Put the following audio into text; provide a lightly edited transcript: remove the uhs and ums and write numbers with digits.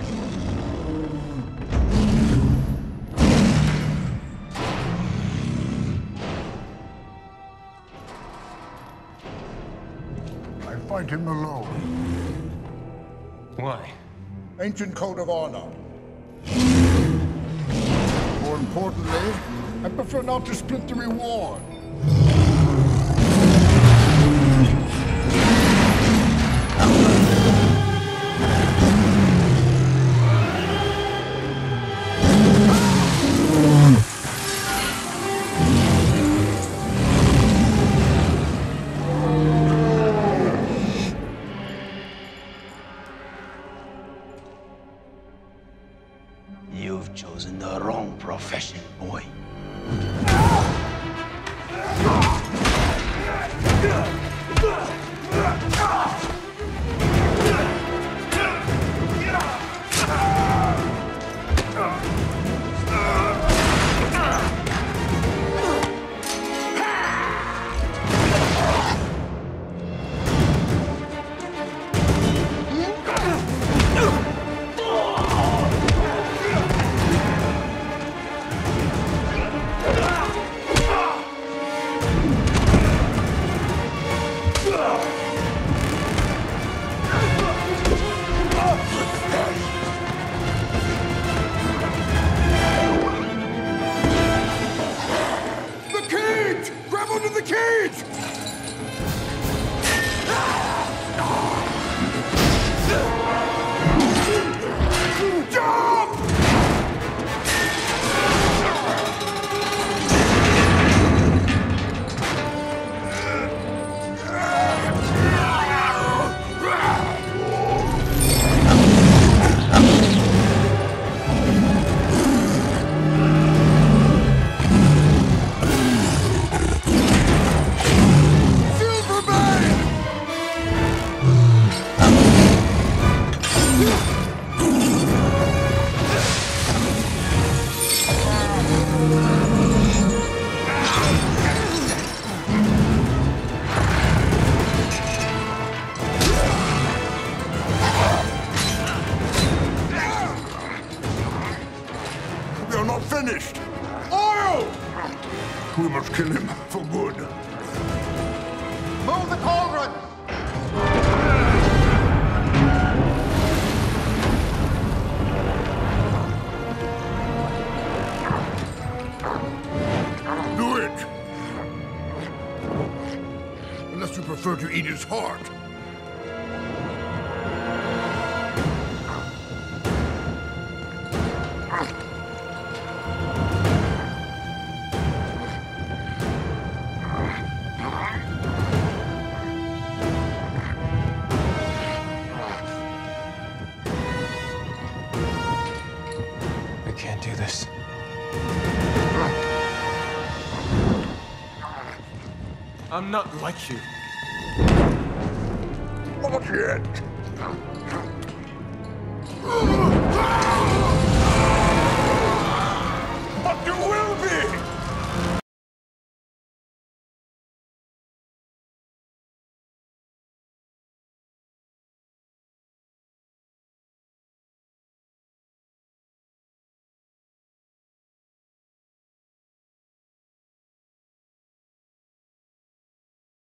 I fight him alone. Why? Ancient code of honor. More importantly, I prefer not to split the reward. You've chosen the wrong profession, boy. Finished! Oil! We must kill him for good. Move the cauldron! Do it! Unless you prefer to eat his heart. I can't do this. I'm not like you. Not yet.